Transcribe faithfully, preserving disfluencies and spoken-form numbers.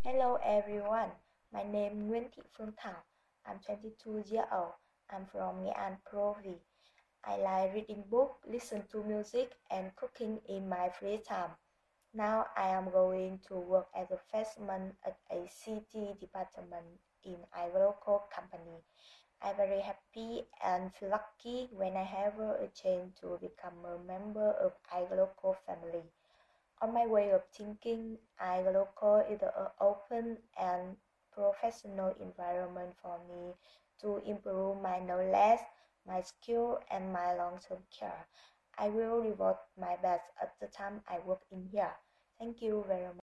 Hello everyone, my name is Nguyễn Thị Phương Thảo. I'm twenty-two years old. I'm from Nghệ An Province. I like reading books, listen to music, and cooking in my free time. Now I am going to work as a freshman at a C T department in a local company. I'm very happy and feel lucky when I have a chance to become a member of a local family. On my way of thinking, iLocal is an open and professional environment for me to improve my knowledge, my skill, and my long-term care. I will reward my best at the time I work in here. Thank you very much.